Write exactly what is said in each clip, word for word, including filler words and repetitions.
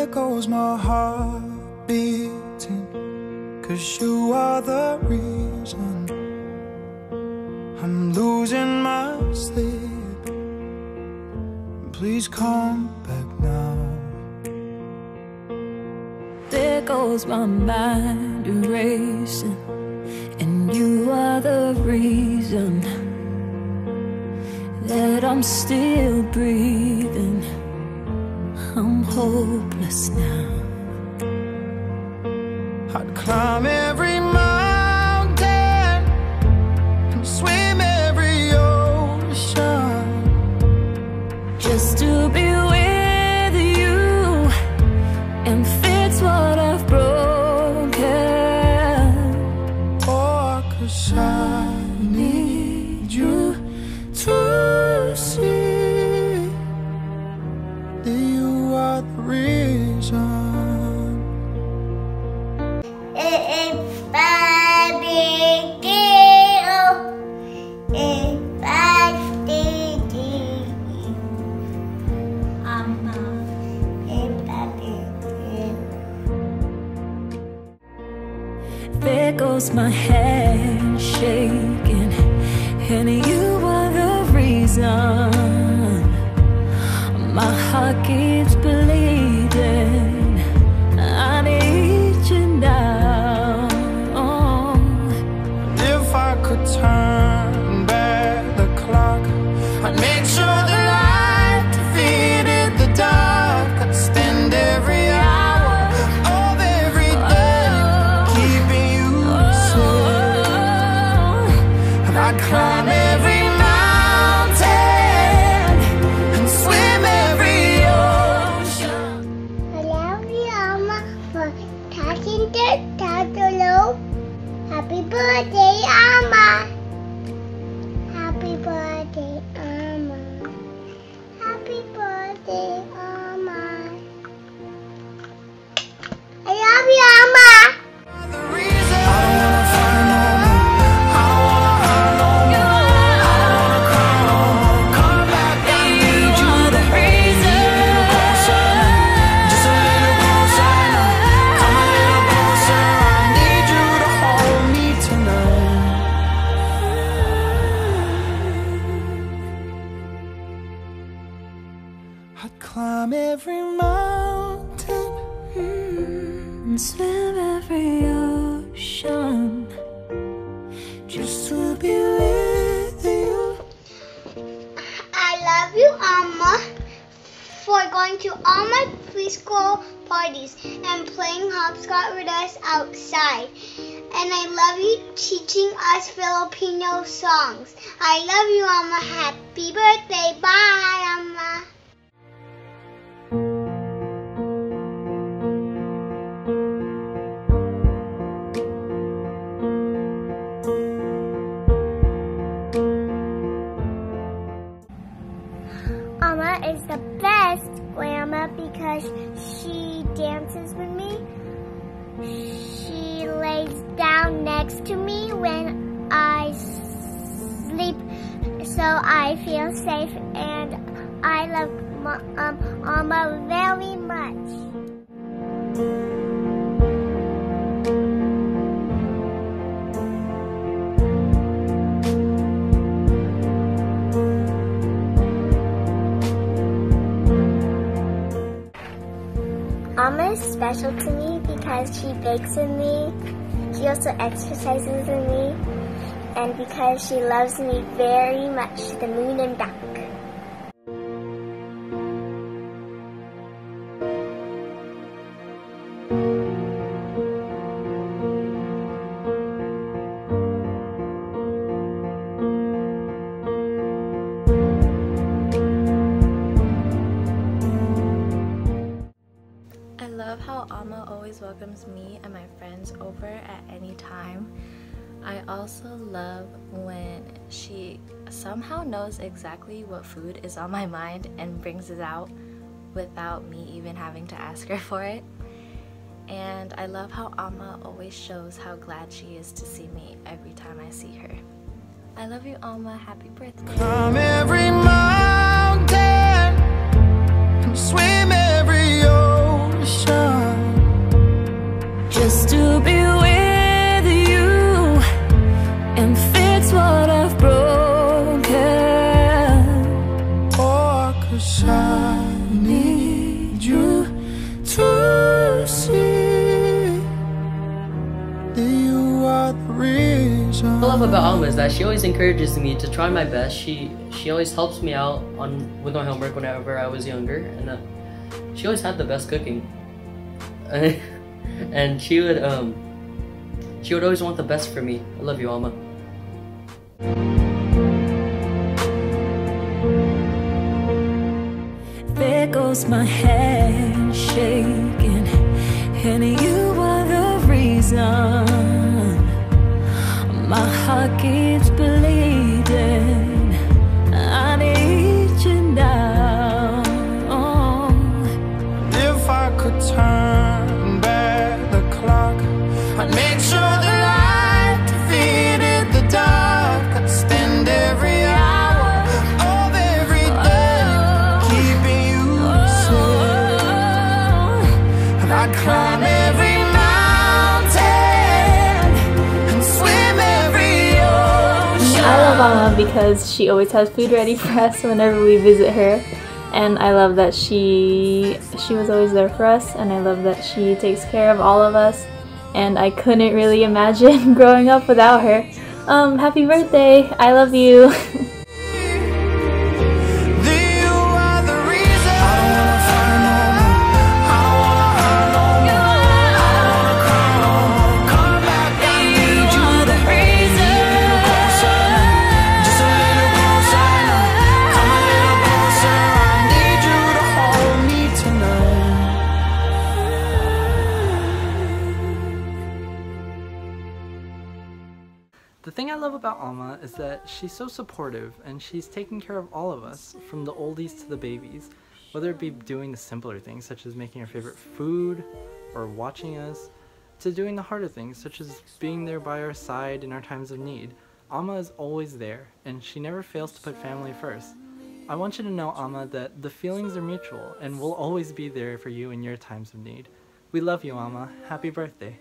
There goes my heart beating, 'cause you are the reason I'm losing my sleep. Please come back now. There goes my mind racing, and you are the reason that I'm still breathing. I'm hopeless now. I'd climb every mountain and swim every ocean just to be with you and fix what I've broken. Oh, 'cause I need you to see that you are the reason. There goes my hand shaking, and you are the reason my heart keeps bleeding. I need you now. If I could turn back the clock, I'd make sure the light defeated the dark. I'd spend every hour of every day keeping you safe. And I'd climb every mountain and swim every ocean. I love you, Mama, for touching the turtle. Happy birthday, Mama. Happy birthday, Mama. Happy birthday, Mama. I love you, Mama. The reason I don't wanna fight no more. I don't wanna hurt no more. I don't wanna cry no more. Come back, I need you. The reason. Closer, just a little closer now. Come a little closer. I need you to hold me tonight. I'd climb every mountain and swim every ocean just to be with you. I love you, Mama, for going to all my preschool parties and playing hopscotch with us outside. And I love you teaching us Filipino songs. I love you, Mama. Happy birthday. Bye, Mama. Mama is the best grandma because she dances with me. She lays down next to me when I sleep, so I feel safe, and I love um, Mama very much. Mama is special to me because she bakes with me, she also exercises with me, and because she loves me very much, the moon and back. I love how Amma always welcomes me and my friends over at any time. I also love when she somehow knows exactly what food is on my mind and brings it out without me even having to ask her for it. And I love how Amma always shows how glad she is to see me every time I see her. I love you, Amma. Happy birthday. Climb every mountain and swim every ocean to be with you and fix what I've broken. Oh, 'cause I need you to see that you are the reason. What I love about Alma is that she always encourages me to try my best. She she always helps me out on with my homework whenever I was younger, and uh, she always had the best cooking. And she would um she would always want the best for me. I love you, Alma. There goes my hand shaking, and you are the reason. My heart keeps bleeding. I need you now. If I could turn back the clock, I'd make sure the light defeated the dark. I'd spend every hour of every day keeping you safe, and I'd climb every mountain and swim every ocean. I love Alma because she always has food ready for us whenever we visit her. And I love that she she was always there for us, and I love that she takes care of all of us, and I couldn't really imagine growing up without her. Um, happy birthday! I love you! The thing I love about Alma is that she's so supportive, and she's taking care of all of us, from the oldies to the babies, whether it be doing the simpler things such as making our favorite food or watching us, to doing the harder things such as being there by our side in our times of need. Alma is always there, and she never fails to put family first. I want you to know, Alma, that the feelings are mutual, and we'll always be there for you in your times of need. We love you, Alma. Happy birthday.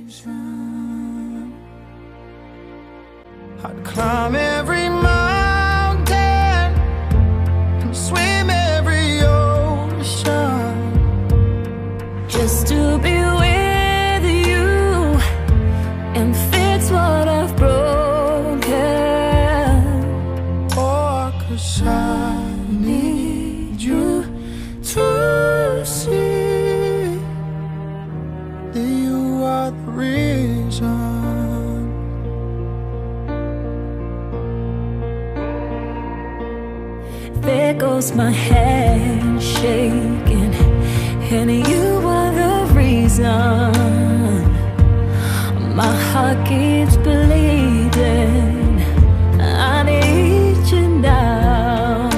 I'd climb every mountain and swim every ocean just to be with you and fix what I've broken. Oh, 'cause I need you to see that you are the reason. There goes my hand shaking, and you are the reason. My heart keeps bleeding. I need you now.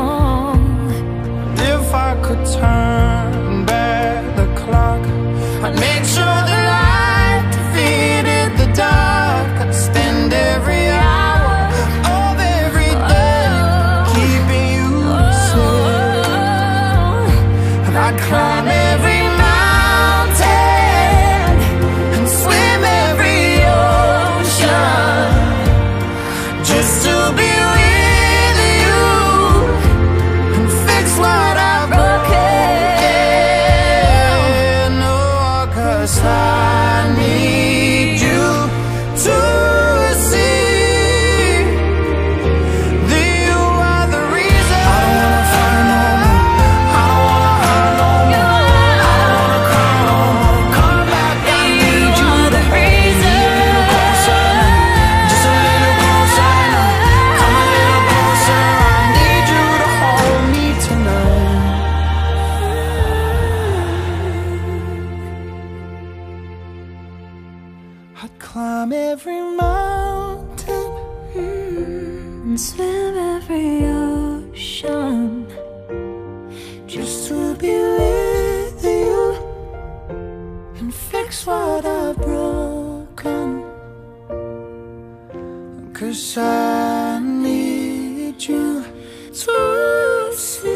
If I could turn back the clock, I'd make sure the light defeated the dark. I'd spend every hour of every day keeping you safe, and I'd climb every mountain and swim every ocean just to be with you and fix what I've broken. Oh, 'cause I need you to see that you are the reason. I don't wanna fight no more. I don't wanna hurt no more. I don't wanna cry no more. Come back, I need you to reason. Closer, just a little closer now. Come a little closer. I need you to hold me tonight. I'd climb every mountain And swim every ocean just to be with you and fix what I've broken. 'Cause I need you to see